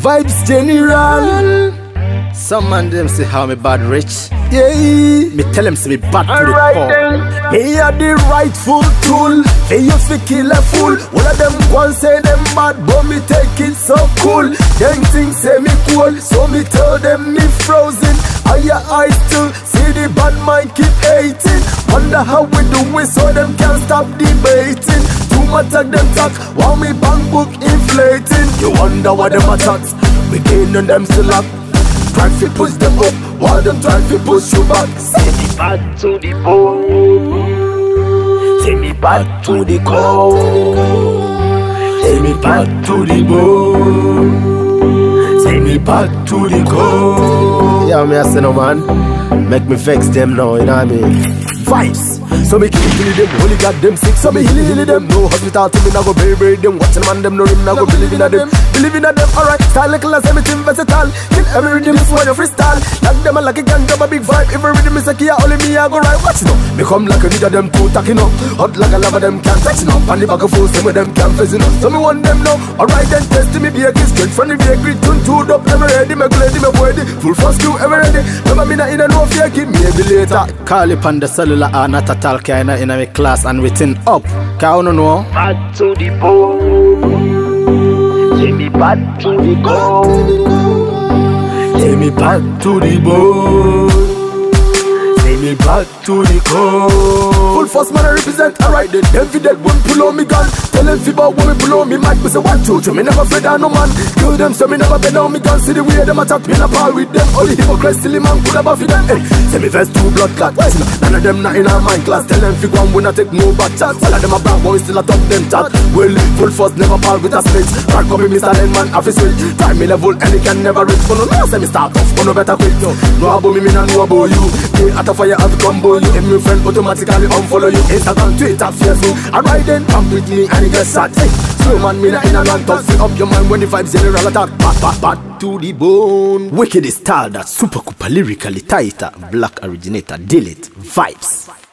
Vibes general. Some man them say how me bad rich. Yeah. Me tell them say me bad to the core. Me are the rightful tool. They used to kill a fool. All of them one say them bad, but me take it so cool. Them things say me cool, so me tell them me frozen. Higher eyes still see the bad mind keep hating. Wonder how we do it so them can't stop debating. Too much of them talk while me bank book inflating. You wonder what them attacks, we gain and them still up. Try to push them up, while them try to push you back. Say me back to the bone, say me back to the core, say me back to the bone, say me back to the core. Yeah, me I say no man, make me vex them now, you know what I mean? Vibes, so me kill them, holy god them sick, so me heal them. No hospital to me, now go bury them. Watch them man them, no rim, now go believe in them. Believe in them, alright. Style like class, everything versatile. Kill every rhythm, this one you freestyle. Like them like a gang, a big vibe. Every rhythm is a key, only me I go right. Watch it up, me come like a leader, them two tacking up. Hot like a lava, them can't touch it up. And the back of fools, some of them can't face it up. So me want them now, alright then test me, be a kiss, straight from the vehicle. Tune tuned up, never ready, me glad, me ready. Full first crew, ever ready. Remember me not in a no fear, keep maybe later. Call it on the cellular or not at all, kinda in a class and written up. Can you know? Back to the bone. Take me back to the core. Take me back to the bone. Take me back to the core. Full force man I represent, alright then. Them fi dead one pull on me gun. Tell them fi bout when me pull on me mic. Me say one two three, me never afraid of no man. Kill them so me never bend on me gun. See the way them attack me in a ball with them. All the hypocrites silly man could have buffy them. Hey, say me vest two blood clot. None of them not in our mind class. Tell them fi go and we not take no back chat. All of them a brown boy still a top them chat. Well, full force never ball with a snitch. Can't come with Mr. Lenman office switch. Time me level and it can never reach. For no say me start off, for no better quit. No about me not know about you. They at a fire at combo you. If me friend automatically unfollow you. Instagram, Twitter, Facebook. Alright then, come with me and it gets shot. Hey, slow man, me not in a long talk. Fill up your mind when the vibes general attack. Back to the bone. Wicked style that super cooper lyrically tighter. Black originator, delete vibes.